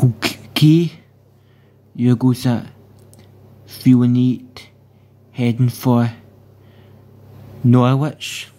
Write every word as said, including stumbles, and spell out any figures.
Okay, you guys are feeling it, heading for Norwich.